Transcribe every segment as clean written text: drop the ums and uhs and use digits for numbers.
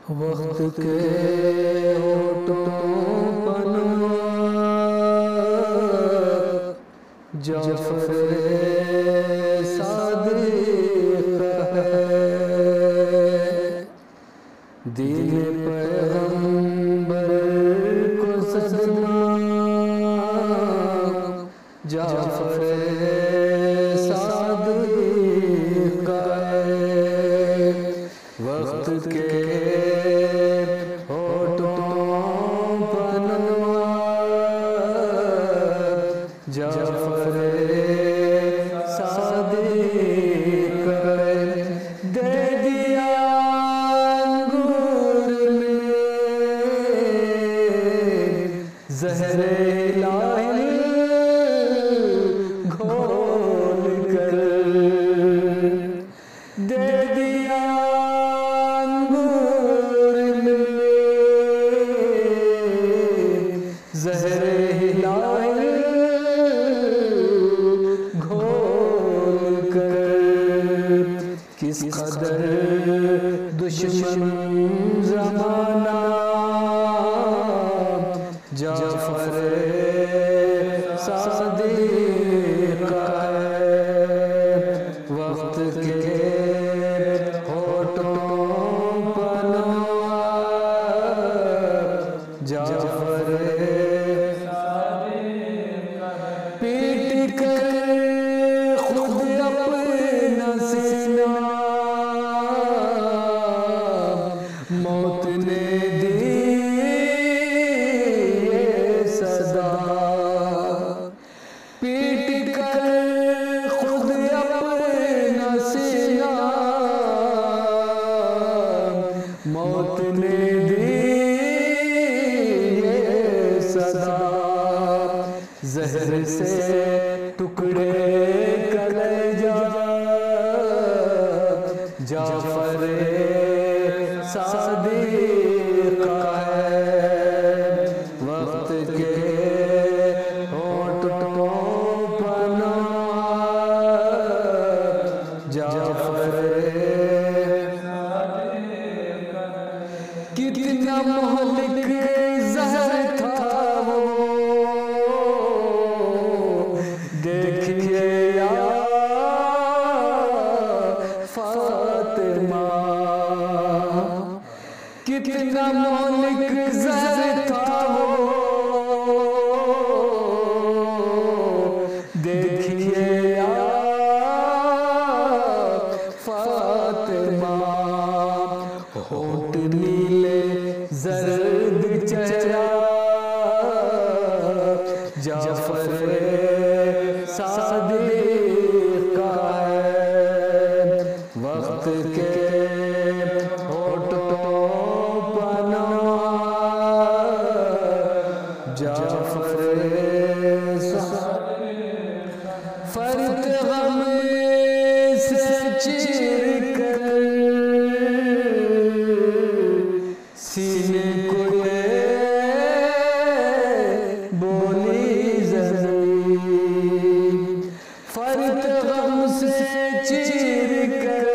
وقت کے ہوٹوں پنوا جعفر صادق ہے، دین پیغمبر کو صدمہ جعفر صادق ہے، وقت کے جعفر صادق دے دیا انگور میں زہر الہی گھول کر، دے دیا انگور میں زہر الہی کس قدر دشمن زمانہ جعفر صادق ہے، وقت کے ہوٹوں پنوا جعفر پیٹ کر خود اپنا سینہ موت نے دی صدا، پیٹ کر خود اپنا سینہ موت نے دی صدا، زہر سے ٹکڑے کلیجہ جعفر صادق ہے، وقت کے ہوٹوں پنوا جعفر کتنا مہلک زہر تھا وہ، دیکھیے یا فاطمہ کتنا مہلک زہر تھا وہ، دیکھیے یا فاطمہ ہوٹ نیلے زرد چہرہ جعفر صادق ہے، وقت کے ہوٹوں پنوا جعفر فرد غم سے چیر کر سینے کو بولی زمین، فرد غم سے چیر کر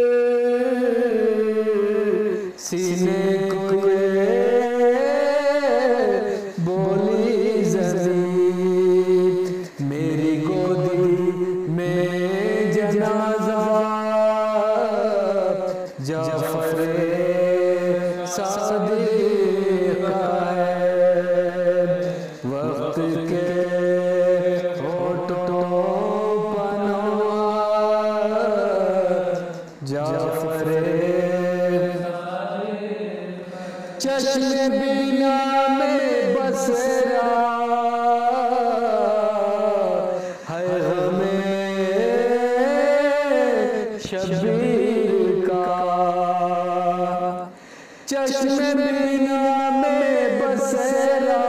سینے کو بولی زمین، میری گودی میں جنازہ جعفر صادق ہے، وقت کے ہوٹوں پنوا جعفر چشم بینا میں بسرا ہے غم شبیر کا، چشم بینا میں بسرا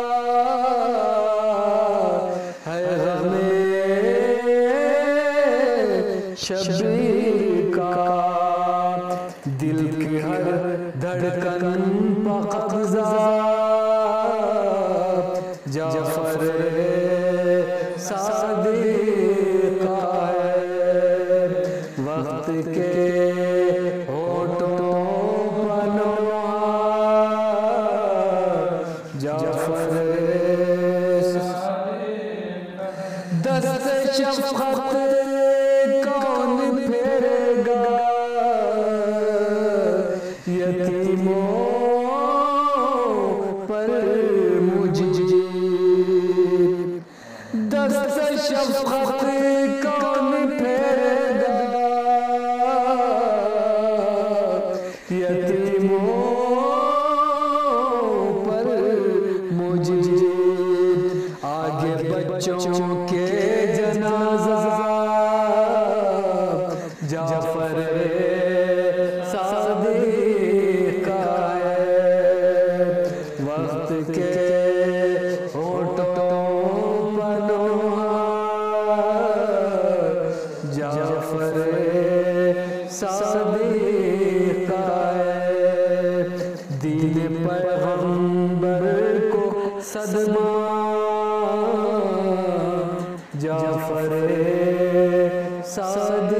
ہے غم شبیر کا، دل کی ہر دھڑکن پہ قبضہ جعفر صادق ہے، وقت کے ہوٹوں پنوا شفقت کون پھیرے گا یتیموں پر مجیب دست شفقت کون پھیرے گا یتیموں پر مجیب آگے بچوں کے جنازہ جعفر صادق آئے وقت کے ہونٹوں پر جعفر صادق آئے دین پیغمبر کو صدمہ جعفر صادق